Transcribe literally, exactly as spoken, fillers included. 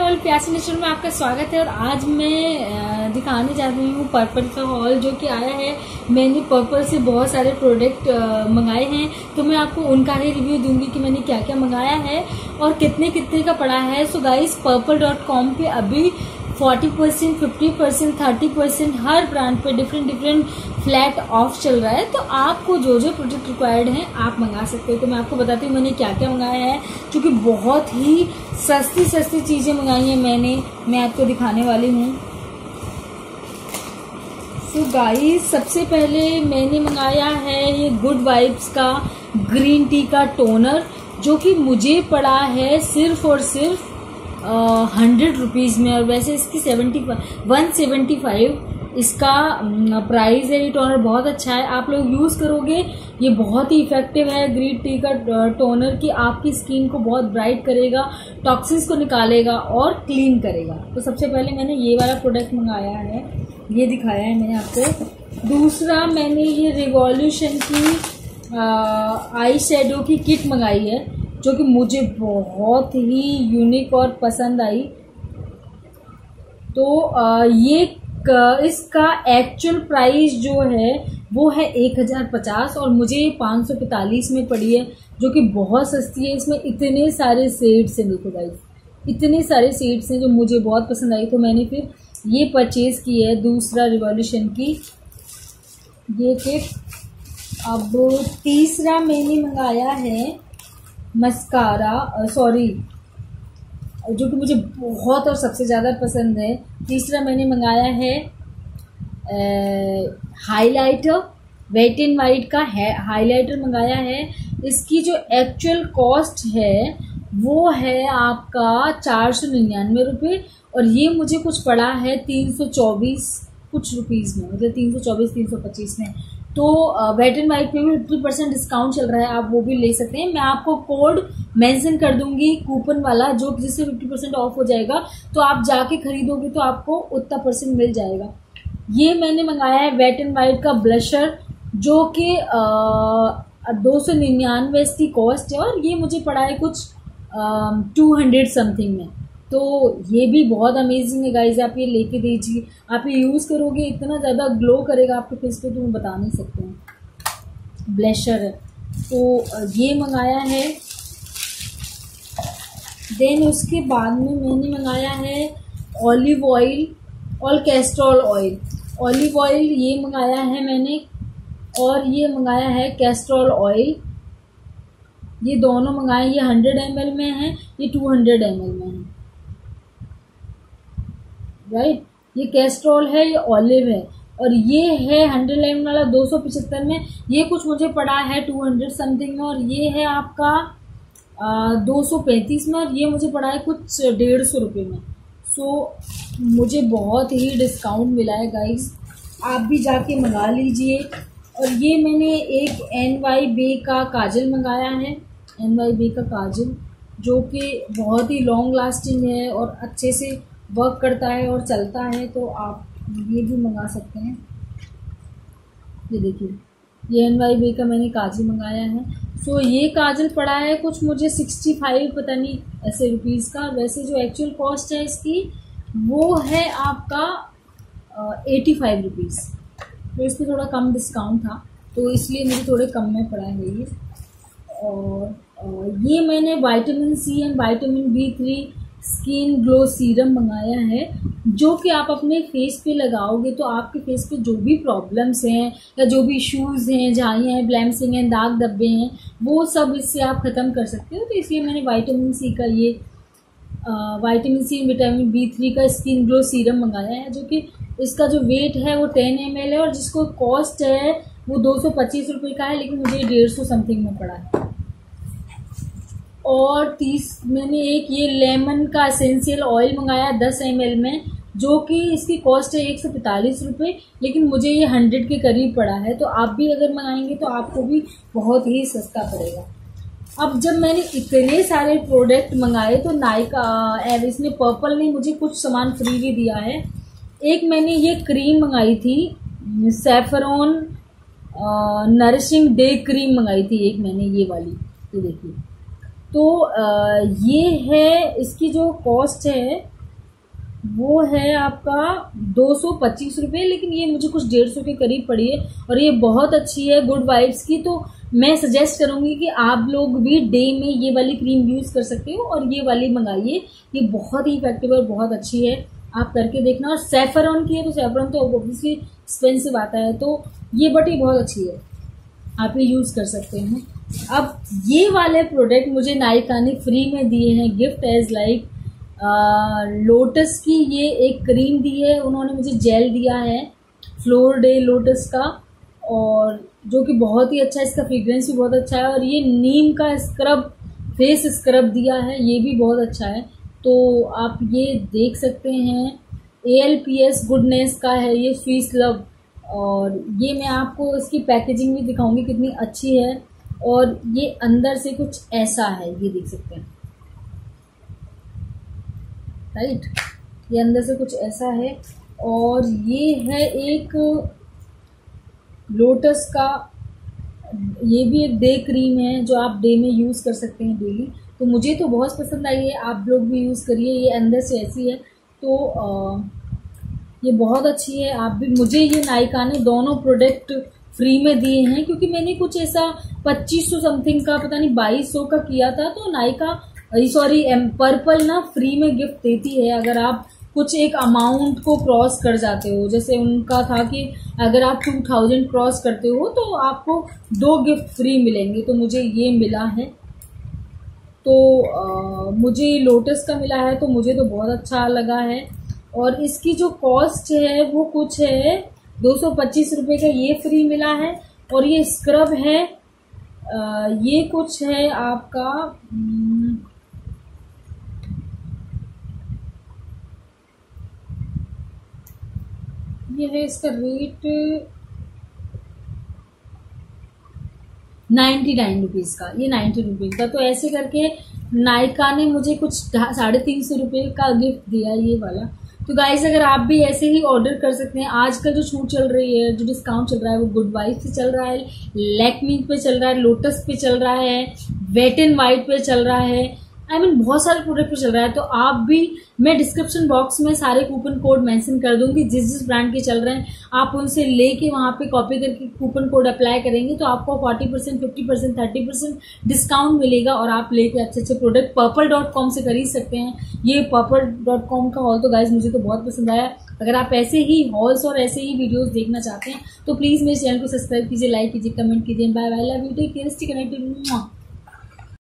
All प्यासी nature में आपका स्वागत है। और आज मैं दिखाने जा रही हूँ पर्पल का हॉल जो कि आया है। मैंने पर्पल से बहुत सारे प्रोडक्ट मंगाए हैं, तो मैं आपको उनका ही रिव्यू दूंगी कि मैंने क्या क्या मंगाया है और कितने कितने का पड़ा है। So guys, purple dot com पे अभी चालीस परसेंट, पचास परसेंट, तीस परसेंट हर ब्रांड पे डिफरेंट डिफरेंट फ्लैट ऑफ चल रहा है। तो आपको जो जो प्रोडक्ट रिक्वायर्ड हैं आप मंगा सकते हो। तो मैं आपको बताती हूँ मैंने क्या क्या मंगाया है, क्योंकि बहुत ही सस्ती सस्ती चीज़ें मंगाई हैं मैंने, मैं आपको दिखाने वाली हूँ। सो गाइस, सबसे पहले मैंने मंगाया है ये गुड वाइब्स का ग्रीन टी का टोनर, जो कि मुझे पड़ा है सिर्फ और सिर्फ हंड्रेड रुपीज़ में। और वैसे इसकी सेवेंटी वन सेवेंटी फाइव इसका प्राइस है। ये टोनर बहुत अच्छा है, आप लोग यूज़ करोगे ये बहुत ही इफेक्टिव है। ग्रीन टी का टोनर की आपकी स्किन को बहुत ब्राइट करेगा, टॉक्सिन्स को निकालेगा और क्लीन करेगा। तो सबसे पहले मैंने ये वाला प्रोडक्ट मंगाया है, ये दिखाया है मैंने आपको। दूसरा मैंने ये रिवॉल्यूशन की आई शेडो की किट मंगाई है, जो कि मुझे बहुत ही यूनिक और पसंद आई। तो आ, ये क, इसका एक्चुअल प्राइस जो है वो है एक हज़ार पचास और मुझे पाँच सौ पैंतालीस में पड़ी है, जो कि बहुत सस्ती है। इसमें इतने सारे शेड्स हैं, देखो गाइस, इतने सारे शेड्स हैं जो मुझे बहुत पसंद आई, तो मैंने फिर ये परचेज़ की है। दूसरा रिवॉल्यूशन की ये किट। अब तीसरा मैंने मंगाया है मस्कारा, सॉरी जो कि मुझे बहुत और सबसे ज़्यादा पसंद है। तीसरा मैंने मंगाया है हाइलाइटर, वेट एंड वाइट का है हाइलाइटर मंगाया है। इसकी जो एक्चुअल कॉस्ट है वो है आपका चार सौ निन्यानवे रुपये और ये मुझे कुछ पड़ा है तीन सौ चौबीस कुछ रुपीज़ में, मतलब तीन सौ चौबीस तीन सौ पच्चीस में। तो वेट एंड वाइट पे भी फिफ्टी परसेंट डिस्काउंट चल रहा है, आप वो भी ले सकते हैं। मैं आपको कोड मेंशन कर दूंगी कूपन वाला, जो जिससे फिफ्टी परसेंट ऑफ हो जाएगा, तो आप जाके खरीदोगे तो आपको उतना परसेंट मिल जाएगा। ये मैंने मंगाया है वेट एंड वाइट का ब्लशर, जो कि दो सौ निन्यानवे इसकी कॉस्ट है और ये मुझे पड़ा है कुछ टू हंड्रेड समथिंग में। तो ये भी बहुत अमेजिंग है गाइज, आप ये लेके दीजिए, आप ये यूज़ करोगे इतना ज़्यादा ग्लो करेगा आपके फेस पे, तो मैं बता नहीं सकते हैं। ब्लशर है, तो ये मंगाया है। देन उसके बाद में मैंने मंगाया है ऑलिव ऑयल और कैस्ट्रॉल ऑयल। ऑलिव ऑयल ये मंगाया है मैंने और ये मंगाया है कैस्ट्रॉल ऑयल। ये दोनों मंगाए, ये हंड्रेड एम एल में है, ये टू हंड्रेड एम एल में है, राइट right? ये कैस्ट्रॉल है, ये ऑलिव है और ये है हंड्रेड एम वाला दो सौ पचहत्तर में। ये कुछ मुझे पड़ा है टू हंड्रेड समथिंग में और ये है आपका दो सौ पैंतीस में और ये मुझे पड़ा है कुछ डेढ़ सौ रुपये में। सो so, मुझे बहुत ही डिस्काउंट मिला है गाइस, आप भी जाके मंगा लीजिए। और ये मैंने एक एन वाई बे का काजल मंगाया है, एन वाई बे का काजल, जो कि बहुत ही लॉन्ग लास्टिंग है और अच्छे से वर्क करता है और चलता है, तो आप ये भी मंगा सकते हैं। ये देखिए, ये एन वाई बे का मैंने काजल मंगाया है। सो ये काजल पड़ा है कुछ मुझे सिक्सटी फाइव पता नहीं ऐसे रुपीज़ का। वैसे जो एक्चुअल कॉस्ट है इसकी वो है आपका एटी फाइव रुपीज़, तो इस पर थोड़ा कम डिस्काउंट था, तो इसलिए मुझे थोड़े कम में पड़ा है ये। और, और ये मैंने vitamin C and vitamin B three skin glow serum मंगाया है, जो कि आप अपने फेस पे लगाओगे तो आपके फेस पे जो भी प्रॉब्लम्स हैं या जो भी इश्यूज़ हैं, झाइयाँ हैं, ब्लैम्सिंग हैं, दाग धब्बे हैं, वो सब इससे आप ख़त्म कर सकते हो। तो इसलिए मैंने विटामिन सी का ये vitamin C vitamin B three का स्किन ग्लो सीरम मंगाया है, जो कि इसका जो वेट है वो टेन एम एल है और जिसको कॉस्ट है वो दो सौ पच्चीस रुपये का है, लेकिन मुझे डेढ़ सौ समथिंग में पड़ा है। और तीस मैंने एक ये लेमन का एसेंशियल ऑयल मंगाया दस एम एल में, जो कि इसकी कॉस्ट है एक सौ पैंतालीस रुपये, लेकिन मुझे ये हंड्रेड के करीब पड़ा है। तो आप भी अगर मंगाएंगे तो आपको भी बहुत ही सस्ता पड़ेगा। अब जब मैंने इतने सारे प्रोडक्ट मंगाए तो नाइका इसने पर्पल ने मुझे कुछ सामान फ्री भी दिया है। एक मैंने ये क्रीम मंगाई थी, सैफरॉन नरिशिंग डे क्रीम मंगाई थी एक मैंने, ये वाली, ये देखिए। तो ये है, इसकी जो कॉस्ट है वो है आपका दो सौ पच्चीस रुपये, लेकिन ये मुझे कुछ डेढ़ सौ के करीब पड़ी है और ये बहुत अच्छी है गुड वाइब्स की। तो मैं सजेस्ट करूंगी कि आप लोग भी डे में ये वाली क्रीम यूज कर सकते हो और ये वाली मंगाइए, ये बहुत ही इफेक्टिव और बहुत अच्छी है, आप करके देखना। और सैफरॉन की है तो सैफरॉन तो ऑब्वियसली एक्सपेंसिव आता है, तो ये बट ये बहुत अच्छी है, आप ये यूज कर सकते हैं। अब ये वाले प्रोडक्ट मुझे नायका ने फ्री में दिए हैं गिफ्ट एज लाइक लोटस की ये एक क्रीम दी है उन्होंने, मुझे जेल दिया है फ्लोर डे लोटस का, और जो कि बहुत ही अच्छा है, इसका फ्रेग्रेंस भी बहुत अच्छा है। और ये नीम का स्क्रब, फेस स्क्रब दिया है, ये भी बहुत अच्छा है, तो आप ये देख सकते हैं। A L P S goodness का है ये स्वीट लव, और ये मैं आपको इसकी पैकेजिंग भी दिखाऊंगी कितनी अच्छी है। और ये अंदर से कुछ ऐसा है, ये देख सकते हैं, राइट, ये अंदर से कुछ ऐसा है। और ये है एक लोटस का, ये भी एक डे क्रीम है जो आप डे में यूज कर सकते हैं डेली, तो मुझे तो बहुत पसंद आई है, आप लोग भी यूज करिए। ये अंदर से ऐसी है, तो आ, ये बहुत अच्छी है। आप भी, मुझे ये नायका ने दोनों प्रोडक्ट फ्री में दिए हैं, क्योंकि मैंने कुछ ऐसा पच्चीस सौ समथिंग का, पता नहीं बाईस सौ का किया था, तो नायका सॉरी पर्पल ना फ्री में गिफ्ट देती है अगर आप कुछ एक अमाउंट को क्रॉस कर जाते हो। जैसे उनका था कि अगर आप टू थाउजेंड क्रॉस करते हो तो आपको दो गिफ्ट फ्री मिलेंगे, तो मुझे ये मिला है। तो आ, मुझे लोटस का मिला है, तो मुझे तो बहुत अच्छा लगा है। और इसकी जो कॉस्ट है वो कुछ है दो सौ पच्चीस रुपये का, ये फ्री मिला है। और ये स्क्रब है, आ, ये कुछ है आपका, ये है इसका रेट नाइन्टी नाइन रुपीज़ का, ये नाइन्टी रुपीज़ का। तो ऐसे करके नायका ने मुझे कुछ साढ़े तीन सौ रुपये का गिफ्ट दिया ये वाला। तो गाइस अगर आप भी ऐसे ही ऑर्डर कर सकते हैं, आजकल जो छूट चल रही है, जो डिस्काउंट चल रहा है, वो गुड वाइब्स पे चल रहा है, लैक्मी पे चल रहा है, लोटस पे चल रहा है, वेट एंड वाइट पे चल रहा है, आई I मीन mean, बहुत सारे प्रोडक्ट पे चल रहा है। तो आप भी, मैं डिस्क्रिप्शन बॉक्स में सारे कूपन कोड मेंशन कर दूंगी, जिस जिस ब्रांड के चल रहे हैं आप उनसे लेके वहां पे कॉपी करके कूपन कोड अप्लाई करेंगे तो आपको forty percent, fifty percent, thirty percent discount मिलेगा और आप लेके अच्छे अच्छे प्रोडक्ट पर्पल डॉट कॉम से खरीद सकते हैं। ये पर्पल डॉट कॉम का हॉल तो गाइज मुझे तो बहुत पसंद आया। अगर आप ऐसे ही हॉल्स और ऐसे ही वीडियोस देखना चाहते हैं तो प्लीज मेरे चैनल को सब्सक्राइब कीजिए, लाइक कीजिए, कमेंट कीजिए। Bye bye, love you, take care, stay connected.